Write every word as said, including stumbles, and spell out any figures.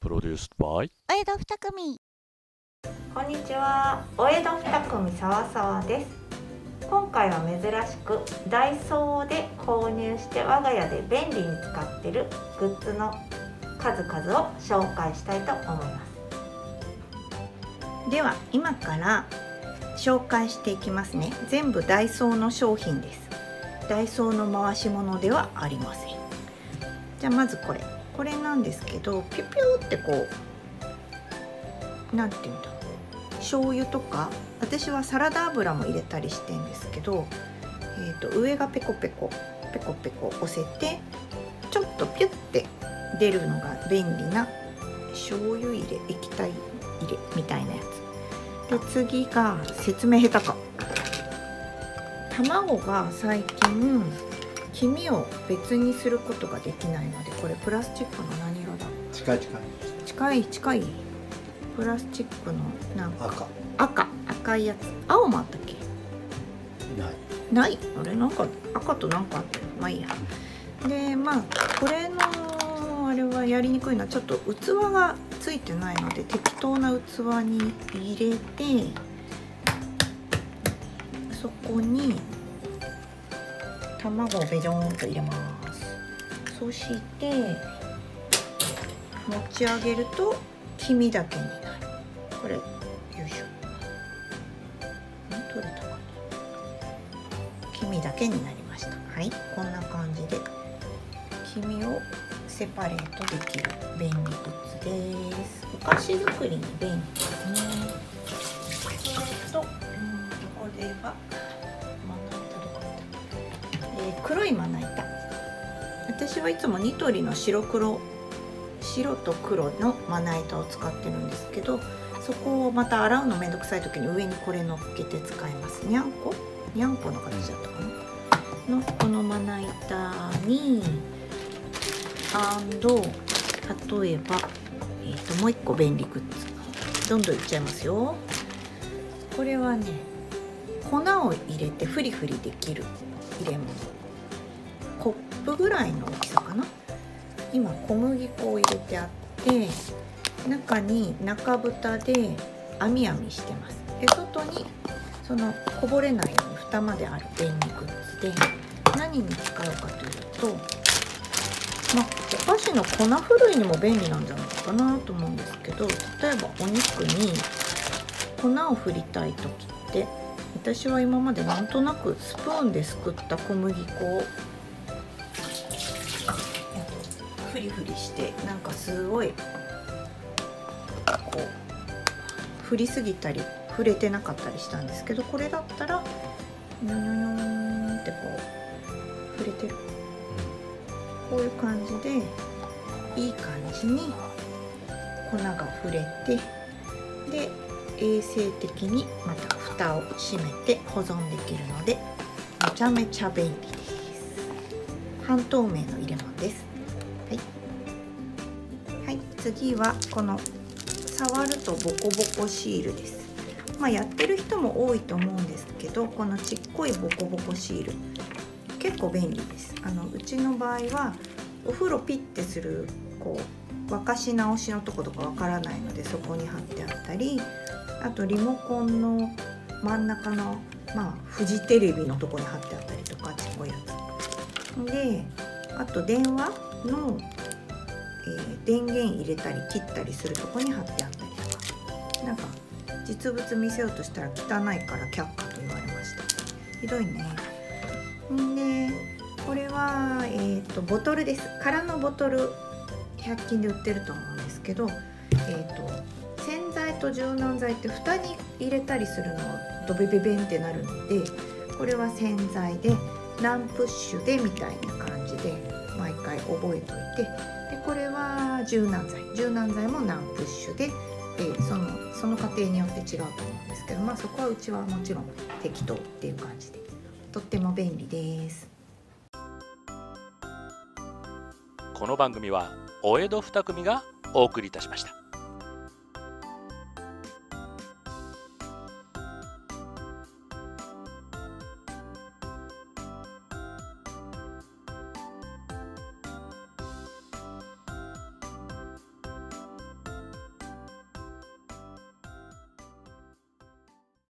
Produced by お江戸二組。 こんにちは、お江戸二組さわさわです。今回は珍しくダイソーで購入して我が家で便利に使っているグッズの数々を紹介したいと思います。では今から紹介していきますね。全部ダイソーの商品です。ダイソーの回し物ではありません。じゃあまずこれこれなんですけど、ピュピューってこうなんていうんだ、醤油とか、私はサラダ油も入れたりしてんですけど、えー、と上がペコペコペコペコ押せてちょっとピュッて出るのが便利な醤油入れ、液体入れみたいなやつで、次が説明下手か、卵が最近黄身を別にすることができないので、これプラスチックの何色だ、 近い近い近い近いプラスチックのなんか赤赤赤いやつ、青もあったっけ、 ないないあれ、なんか赤となんかあったよ、まあいいや。でまあこれのあれはやりにくいのはちょっと器がついてないので、適当な器に入れて、そこに卵をベジョーンと入れます。そして持ち上げると黄身だけになる。これよいしょ、取れたかな、黄身だけになりました。はい、こんな感じで黄身をセパレートできる便利グッズです。お菓子作りに便利ですね。それと、うん、これはえー、黒いまな板、私はいつもニトリの白黒白と黒のまな板を使ってるんですけど、そこをまた洗うのめんどくさい時に上にこれ乗っけて使います。にゃんこにゃんこの形だったかなのこのまな板に、アンド例えば、えー、ともう一個便利グッズどんどんいっちゃいますよ。これはね、粉を入れてフリフリできる入れ物、コップぐらいの大きさかな。今小麦粉を入れてあって、中に中蓋で網網してます。で外にそのこぼれないように蓋まである便利グッズで、何に使うかというと、まあ、お菓子の粉ふるいにも便利なんじゃないかなと思うんですけど、例えばお肉に粉を振りたい時って、私は今までなんとなくスプーンですくった小麦粉をフリフリして、なんかすごいこう振りすぎたり触れてなかったりしたんですけど、これだったらニョニョニョンってこう触れてる、こういう感じでいい感じに粉が触れて、で衛生的にまた蓋を閉めて保存できるので、めちゃめちゃ便利です。半透明の入れ物です。はい、はい、次はこの触るとボコボコシールです。まあ、やってる人も多いと思うんですけど、このちっこいボコボコシール結構便利です。あのうちの場合はお風呂ピッてするこう沸かし直しのとことかわからないので、そこに貼ってあったり、あとリモコンの真ん中の、まあ、フジテレビのとこに貼ってあったりとか、ちっこいやつで、あと電話の、えー、電源入れたり切ったりするとこに貼ってあったりとか、なんか実物見せようとしたら汚いから却下と言われました。ひどいね。んでこれは、えー、とボトルです。空のボトルひゃく均で売ってると思うんですけど、えー、と洗剤と柔軟剤って蓋に入れたりするのドベベベンってなるので、これは洗剤で何プッシュでみたいな感じで毎回覚えておいて、でこれは柔軟剤柔軟剤も何プッシュで、えー、そのその過程によって違うと思うんですけど、まあそこはうちはもちろん適当っていう感じでとっても便利です。 この番組はお江戸二組がお送りいたしました。